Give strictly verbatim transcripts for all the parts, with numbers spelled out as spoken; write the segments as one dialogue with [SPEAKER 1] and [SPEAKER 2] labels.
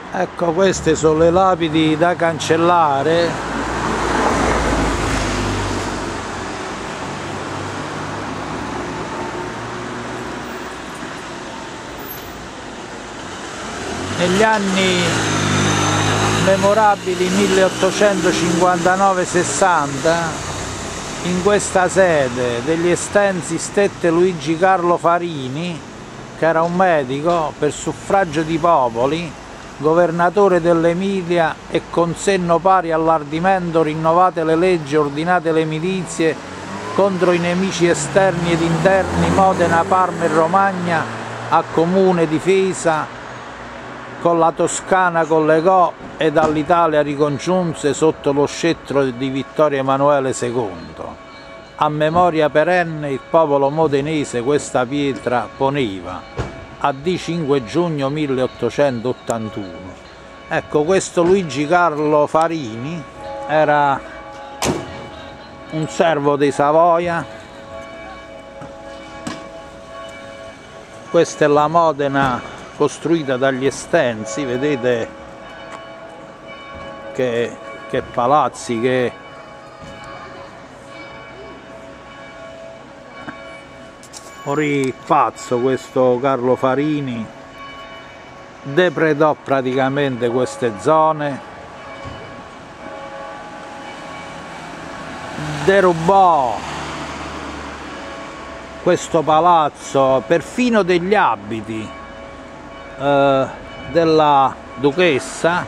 [SPEAKER 1] Ecco, queste sono le lapidi da cancellare. Negli anni memorabili milleottocentocinquantanove sessanta in questa sede degli Estensi stette Luigi Carlo Farini, che era un medico per suffragio di popoli, governatore dell'Emilia, e con senno pari all'ardimento rinnovate le leggi, ordinate le milizie contro i nemici esterni ed interni, Modena, Parma e Romagna a comune difesa, con la Toscana collegò ed all'Italia ricongiunse sotto lo scettro di Vittorio Emanuele secondo. A memoria perenne il popolo modenese questa pietra poneva, a di cinque giugno milleottocentottantuno. Ecco, questo Luigi Carlo Farini era un servo dei Savoia. Questa è la Modena costruita dagli Estensi, vedete che, che palazzi, che morì pazzo questo Carlo Farini, depredò praticamente queste zone, derubò questo palazzo, perfino degli abiti eh, della duchessa.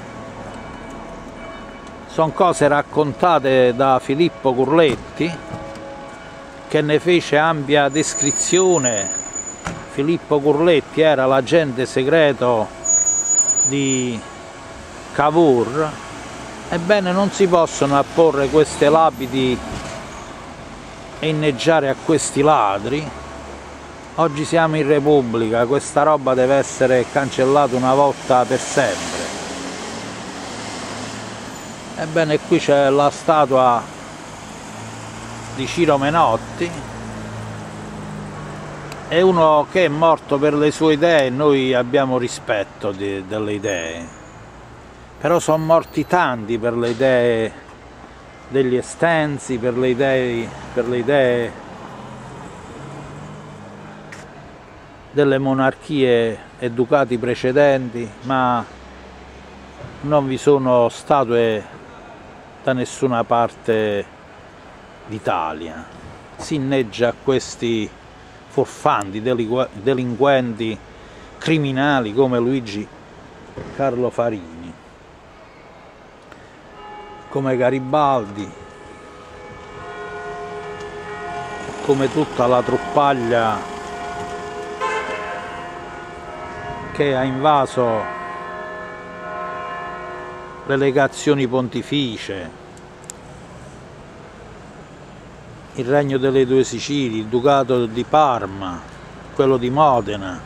[SPEAKER 1] Sono cose raccontate da Filippo Curletti, che ne fece ampia descrizione. Filippo Curletti era l'agente segreto di Cavour. Ebbene, non si possono apporre queste lapidi e inneggiare a questi ladri. Oggi siamo in Repubblica, questa roba deve essere cancellata una volta per sempre. Ebbene, qui c'è la statua di Ciro Menotti, è uno che è morto per le sue idee e noi abbiamo rispetto di, delle idee, però sono morti tanti per le idee degli Estensi, per le idee, per le idee delle monarchie e ducati precedenti, ma non vi sono statue da nessuna parte d'Italia. Si inneggia a questi furfanti, delinquenti, criminali come Luigi Carlo Farini, come Garibaldi, come tutta la truppaglia che ha invaso le legazioni pontificie, il Regno delle Due Sicilie, il Ducato di Parma, quello di Modena.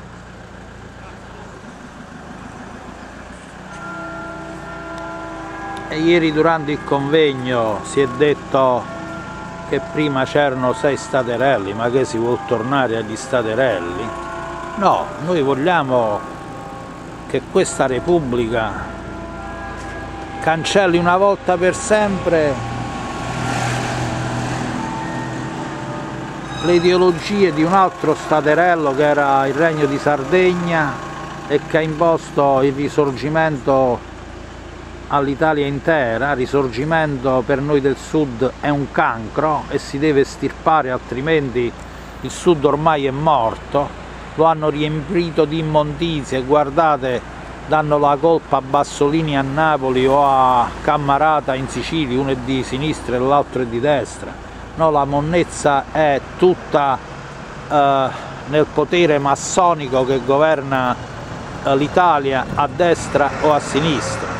[SPEAKER 1] E ieri durante il convegno si è detto che prima c'erano sei staterelli, ma che si vuol tornare agli staterelli? No, noi vogliamo che questa Repubblica cancelli una volta per sempre le ideologie di un altro staterello che era il Regno di Sardegna e che ha imposto il risorgimento all'Italia intera. Risorgimento per noi del Sud è un cancro e si deve estirpare, altrimenti il Sud ormai è morto. Lo hanno riempito di immondizie, guardate, danno la colpa a Bassolini a Napoli o a Cammarata in Sicilia, uno è di sinistra e l'altro è di destra. No, la monnezza è tutta eh, nel potere massonico che governa eh, l'Italia, a destra o a sinistra.